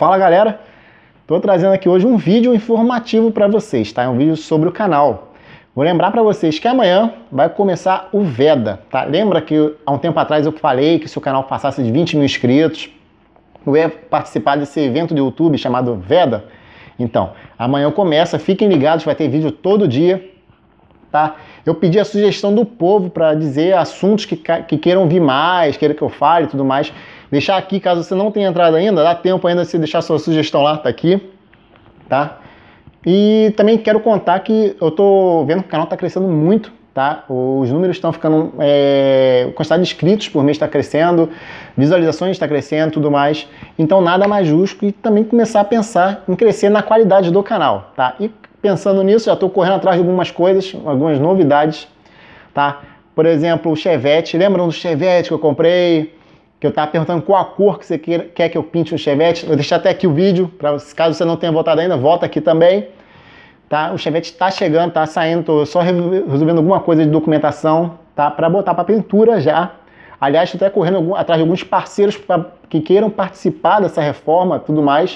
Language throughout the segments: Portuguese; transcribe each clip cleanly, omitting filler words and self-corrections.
Fala galera, estou trazendo aqui hoje um vídeo informativo para vocês, tá? É um vídeo sobre o canal. Vou lembrar para vocês que amanhã vai começar o Veda, tá? Lembra que há um tempo atrás eu falei que se o canal passasse de 20 mil inscritos, eu ia participar desse evento do YouTube chamado Veda? Então, amanhã começa, fiquem ligados, vai ter vídeo todo dia, tá? Eu pedi a sugestão do povo para dizer assuntos que queiram vir mais, queiram que eu fale e tudo mais. Deixar aqui, caso você não tenha entrado ainda, dá tempo ainda de você deixar sua sugestão lá, tá aqui, tá? E também quero contar que eu tô vendo que o canal tá crescendo muito, tá? Os números estão ficando, a quantidade de inscritos por mês está crescendo, visualizações está crescendo, tudo mais. Então nada mais justo que também começar a pensar em crescer na qualidade do canal, tá? E pensando nisso, já estou correndo atrás de algumas coisas, algumas novidades, tá? Por exemplo, o Chevette, lembram do Chevette que eu comprei? Que eu estava perguntando qual a cor que você quer que eu pinte o Chevette. Vou deixar até aqui o vídeo, caso você não tenha votado ainda, volta aqui também. Tá? O Chevette está chegando, está saindo, estou só resolvendo alguma coisa de documentação, tá? Para botar para pintura já. Aliás, estou até correndo atrás de alguns parceiros que queiram participar dessa reforma e tudo mais.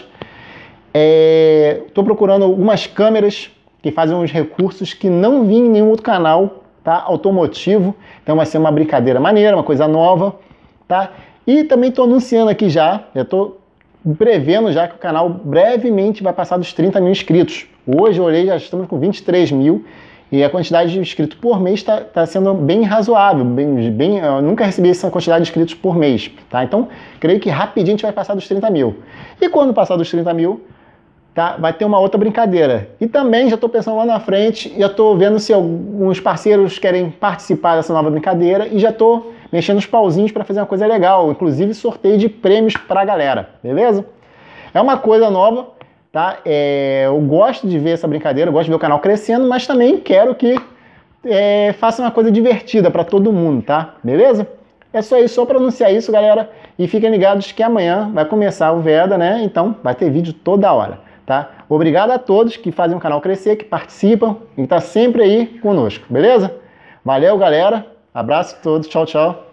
Estou procurando algumas câmeras que fazem uns recursos que não vi em nenhum outro canal, tá? Automotivo. Então vai ser uma brincadeira maneira, uma coisa nova, tá? E também estou anunciando aqui já estou prevendo já que o canal brevemente vai passar dos 30 mil inscritos. Hoje eu olhei, já estamos com 23 mil e a quantidade de inscritos por mês está sendo bem razoável, eu nunca recebi essa quantidade de inscritos por mês, tá? Então, creio que rapidinho a gente vai passar dos 30 mil. E quando passar dos 30 mil, tá? Vai ter uma outra brincadeira. E também já estou pensando lá na frente, já estou vendo se alguns parceiros querem participar dessa nova brincadeira e já estou mexendo os pauzinhos para fazer uma coisa legal, inclusive sorteio de prêmios para a galera, beleza? É uma coisa nova, tá? Eu gosto de ver essa brincadeira, eu gosto de ver o canal crescendo, mas também quero que faça uma coisa divertida para todo mundo, tá? Beleza? É só isso, só para anunciar isso, galera. E fiquem ligados que amanhã vai começar o Veda, né? Então vai ter vídeo toda hora, tá? Obrigado a todos que fazem o canal crescer, que participam e que tá sempre aí conosco, beleza? Valeu, galera. Abraço a todos. Tchau, tchau.